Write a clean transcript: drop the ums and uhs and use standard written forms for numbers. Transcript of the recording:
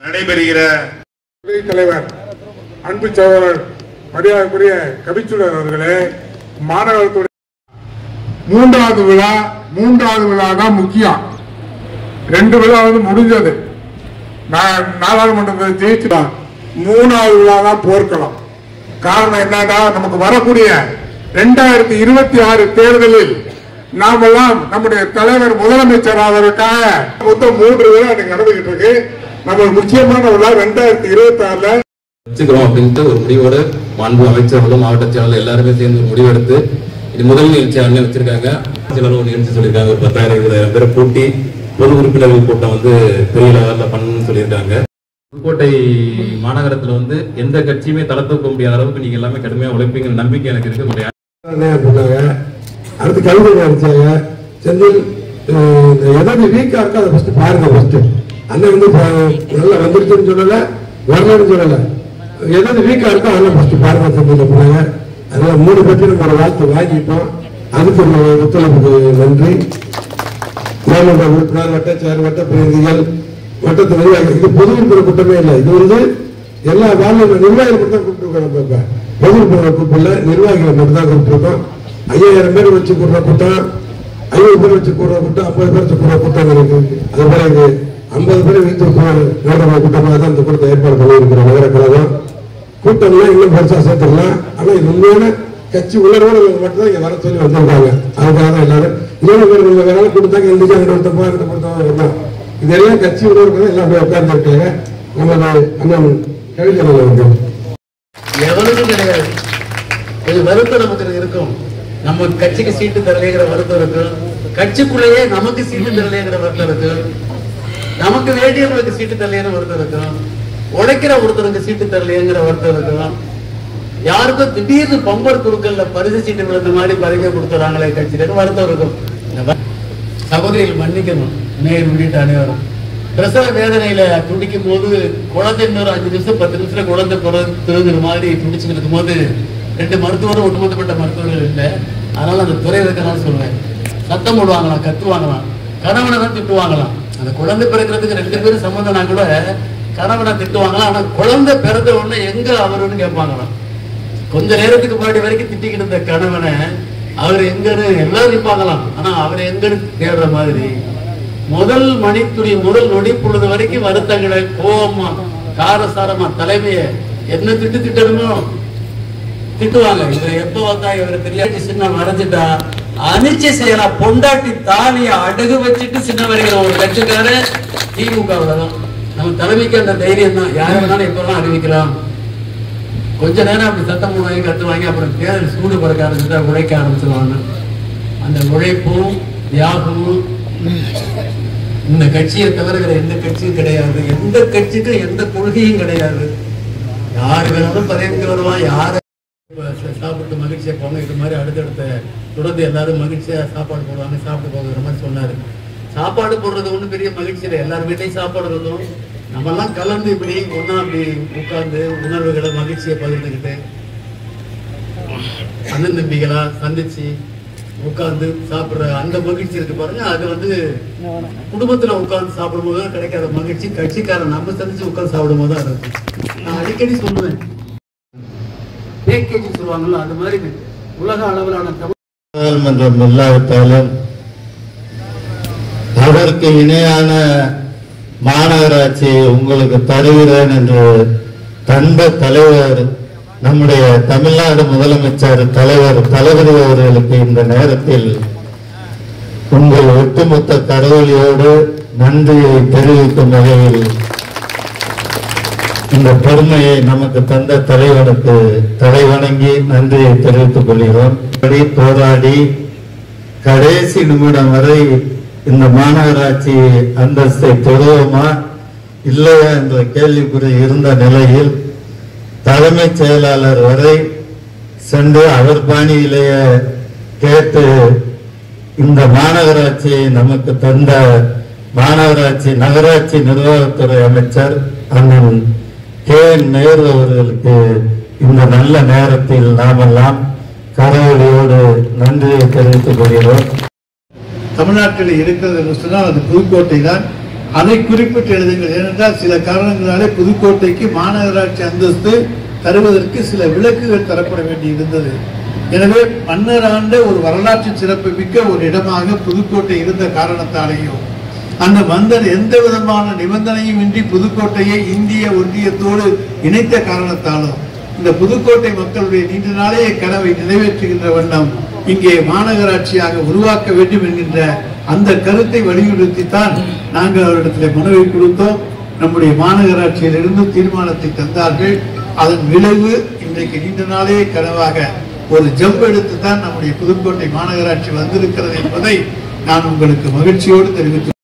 நடைபெறுகிற தலைவர் அன்பு சகோதரர் மரியாதைக்குரிய கபிச்சுடர் அவர்களே, மாநகரத்துடைய மூன்றாவது விழா தான் முக்கியம். 2 விழா முடிஞ்சது. நாடாளுமன்றத்தை ஜெயிச்சுட்டான். 3வது விழா தான் போர்க்களம். காரணம் என்னன்னா, நமக்கு வரக்கூடிய 2026 தேர்தலில் நாமெல்லாம் நம்முடைய தலைவர் முதலமைச்சர் ஆவதற்காக மொத்தம் 3 விழா நடந்துகிட்டு இருக்கு. நம்ம முக்கியமான விழா 2026 வச்சுக்கிறோம் அப்படின்ட்டு ஒரு முடிவோடு மாண்பு அமைச்சர்களும் மாவட்ட செயலாளர் எல்லாருமே சேர்ந்து ஒரு முடிவெடுத்து இது முதல் நிகழ்ச்சியாக வச்சிருக்காங்க. ஒரு நிகழ்ச்சி சொல்லியிருக்காங்க. ஒரு 10,000-20,000 பேரை கூட்டி பொது உறுப்பினர்கள் கூட்டம் பெரிய லெவலில் பண்ணணும்னு சொல்லியிருக்காங்க. புதுக்கோட்டை மாநகரத்தில் எந்த கட்சியுமே தலை தூக்க முடியாத அளவுக்கு நீங்க எல்லாமே கடுமையாக உழைப்பீங்க நம்பிக்கை எனக்கு இருக்கு. அடுத்து கல்வி அடிச்சாங்க. செந்தில் எதாவது வீக்கா இருக்கா அதை ஃபர்ஸ்ட் பாருங்க. ஃபர்ஸ்ட் அண்ணன் நல்லா வந்துருச்சுன்னு சொல்லல, வரலன்னு சொல்லல. எதாவது வீக்கா இருக்கா அதெல்லாம் ஃபர்ஸ்ட் பாருங்க செந்தில் போனாங்க. அதெல்லாம் 3 பேருக்கு நம்ம ஒரு வாழ்த்து வாங்கிட்டோம். அதுக்கு ஒத்துழைப்புக்கு நன்றி. மாமன்ற உறுப்பினர், வட்டச்சார், வட்ட பிரதிநிதிகள், வட்டத்து நிர்வாகிகள், இது பொது உறுப்பினர் கூட்டமே இல்லை. இது எல்லா வாழ்வு நிர்வாகிகள் மட்டும் தான் கூப்பிட்டுருக்கோம். நம்ம பொது உறுப்பினர் கூப்பிடல, நிர்வாகிகள் மட்டும் தான் கூப்பிட்டுருக்கோம். 5000 பேர் வச்சு கூடுற கூட்டம், 50 பேர் வச்சு கூடுற கூட்டம், 50 பேர் வச்சு கூடுற கூட்டம் இருக்கு. அது போல இது 50 பேர் வைத்து நடக்கிற கூட்டமாக தான் இந்த கூட்டத்தை ஏற்பாடு பண்ணியிருக்கிற நகர கழகம். கூட்டம்லாம் இன்னும் பெருசா சேர்த்துக்கலாம். ஆனா இது உண்மையான கட்சி உணர்வோடு மட்டும்தான் இங்க வர சொல்லி வந்திருக்காங்க. அதுக்காக தான் எல்லாரும் இன்னொரு வேலை கொடுத்தாங்க. இந்த கொடுத்தா இதெல்லாம் கட்சி உணர்வு எல்லாம் உட்கார்ந்து இருக்காங்க. நம்ம அண்ணன் கவிஞர் எவனுக்கும் கிடையாது. இது வருத்தம் நமக்கு இருக்கும். நம்ம கட்சிக்கு சீட்டு தரலைங்கிற வருத்தம் இருக்கு. கட்சிக்குள்ளேயே நமக்கு சீட்டு தரலைங்கிற வருத்தம் இருக்கு. நமக்கு வேண்டியவங்களுக்கு சீட்டு தரலைன்னு வருத்தம் இருக்கும். உழைக்கிற ஒருத்தருக்கு சீட்டு தரலைங்கிற வருத்தம் இருக்கும். யாருக்கும் திடீர்னு பம்பர் குழுக்கள்ல பரிசு சீட்டு விழுந்த மாதிரி பதவியை கொடுத்துறாங்களே கட்சியில வருத்தம் இருக்கும். சகோதரிகள் மன்னிக்கணும். நேர் உள்ளிட்ட அனைவரும் பிரசவ வேதனையில துடிக்கும் போது குழந்தை இன்னொரு 5 நிமிஷம் 10 நிமிஷத்துல குழந்தை பிறகுற மாதிரி துடிச்சுட்டு இருக்கும் போது 2 மருத்துவரும் ஒட்டுமொத்தப்பட்ட மருத்துவர்கள் இல்லை. அதனால அந்த துறை வைக்கணும்னு சொல்லுவேன். சத்தம் போடுவாங்களாம், கத்துவாங்களாம், கணவனை தான் திட்டுவாங்களாம். அந்த குழந்தை பிறக்கிறதுக்கு 2 பேரும் சம்மந்தம்னா கூட கணவனை திட்டுவாங்களாம். ஆனா குழந்தை பிறந்த உடனே எங்க அவருன்னு கேட்பாங்களாம். கொஞ்ச நேரத்துக்கு முன்னாடி வரைக்கும் திட்டிக்கிட்டு இருந்த கணவனை அவர் எங்கன்னு எல்லாரும் நிற்பாங்களாம். ஆனா அவரை எங்கன்னு தேடுற மாதிரி முதல் மணித்துளி முதல் நொடி பொழுது வரைக்கும் வருத்தங்களை கோபமா காரசாரமா தலைமைய என்ன திட்டணுமோ திட்டுவாங்க. இவரை எப்ப வந்தா இவரை தெரியாட்டி சின்ன வரைஞ்சிட்டா அனிச்சை செய்யலாம். பொண்டாட்டி தாலிய அடகு வச்சுட்டு சின்ன வரைகிற ஒரு கட்சிக்கார திமுகவுலதான். நம்ம தலைமைக்கு அந்த தைரியம் தான். யாரு வேணாலும் எப்பெல்லாம் அறிவிக்கலாம். கொஞ்ச நேரம் அப்படி சத்தம் போடுவாங்க, கத்துவாங்க. அப்புறம் தேர்தல் சூடு பறக்க ஆரம்பிச்சுட்டா உழைக்க ஆரம்பிச்சிருவாங்க. அந்த உழைப்பும் தியாகமும் இந்த கட்சியை தவிர எந்த கட்சியும் கிடையாது. எந்த கட்சிக்கும் எந்த கொள்கையும் கிடையாது. யாரு வேணாலும் பதவிக்கு வருவான். யாரு சாப்பிட்டு மகிழ்ச்சியா போங்க. இது மாதிரி அடுத்தடுத்த தொடர்ந்து எல்லாரும் மகிழ்ச்சியா சாப்பாடு போடுவாங்க. சாப்பிட்டு போகிற மாதிரி சொன்னாரு. சாப்பாடு போடுறது ஒன்றும் பெரிய மகிழ்ச்சி இல்லை. எல்லார் வீட்டையும் சாப்பாடு இருக்கும். நம்ம எல்லாம் கலந்து இப்படி ஒன்னா அப்படி உட்கார்ந்து உணர்வுகளை மகிழ்ச்சியை பகிர்ந்துக்கிட்டு அண்ணன் தம்பிகளா சந்திச்சு உட்கார்ந்து சாப்பிடுற அந்த மகிழ்ச்சி இருக்கு பாருங்க. அது குடும்பத்துல உட்கார்ந்து சாப்பிடும் போது கிடைக்காத மகிழ்ச்சி கட்சிக்காரன் நம்ம சந்திச்சு உட்கார்ந்து சாப்பிடும் போது தான் இருக்கும். நான் அடிக்கடி சொல்லுவேன், பேக்கேஜ் சொல்லுவாங்கல்ல, அது மாதிரி உலக அளவிலான நாடாளுமன்றம் இல்லாவிட்டாலும் அதற்கு இணையான மாநகராட்சி உங்களுக்கு தருகிறேன் என்று தந்த தலைவர் நம்முடைய தமிழ்நாடு முதலமைச்சர் தலைவர் தளபதி அவர்களுக்கு இந்த நேரத்தில் உங்கள் ஒட்டுமொத்த கடவுளியோடு நன்றியை தெரிவிக்கும் வகையில் இந்த பெருமையை நமக்கு தந்த தலைவனுக்கு தலைவணங்கி நன்றியை தெரிவித்துக் கொள்கிறோம். போராடி கடைசி நிமிடம் வரை இந்த மாநகராட்சி அந்தஸ்தை பெறுவோமா இல்லையா என்ற கேள்விக்குறி இருந்த நிலையில் தலைமைச் செயலாளர் வரை சென்று அவர் பாணியிலேயே கேட்டு இந்த மாநகராட்சியை நமக்கு தந்த நகராட்சி நிர்வாகத்துறை அமைச்சர் அண்ணன் கே.என். நேரு அவர்களுக்கு இந்த நல்ல நேரத்தில் நாமெல்லாம் கடவுளியோடு நன்றியை தெரிவித்துக் கொள்கிறோம். தமிழ்நாட்டில் இருக்கிறது சொன்னால் அது புதுக்கோட்டை தான். அதை குறிப்பிட்டு எழுதுங்கள். ஏனென்றால் சில காரணங்களாலே புதுக்கோட்டைக்கு மாநகராட்சி அந்தஸ்து தருவதற்கு சில விலக்குகள் தரப்பட வேண்டி இருந்தது. எனவே மன்னர் ஆண்ட ஒரு வரலாற்று சிறப்பு மிக்க ஒரு இடமாக புதுக்கோட்டை இருந்த காரணத்தாலேயும் அந்த மன்னர் எந்த விதமான நிபந்தனையும் இன்றி புதுக்கோட்டையை இந்திய ஒன்றியத்தோடு இணைத்த காரணத்தாலும் இந்த புதுக்கோட்டை மக்களுடைய நீண்ட நாளைய கனவை நிறைவேற்றுகின்ற வண்ணம் இங்கே மாநகராட்சியாக உருவாக்க வேண்டும் என்கின்ற அந்த கருத்தை வலியுறுத்தித்தான் நாங்கள் அவரிடத்தில் மனுவை கொடுத்தோம். நம்முடைய மாநகராட்சியிலிருந்து தீர்மானத்தை தந்தார்கள். அதன் விளைவு இன்றைக்கு நீண்ட நாளைய கனவாக ஒரு ஜம்ப் எடுத்து தான் நம்முடைய புதுக்கோட்டை மாநகராட்சி வந்திருக்கிறது என்பதை நான் உங்களுக்கு மகிழ்ச்சியோடு தெரிவித்து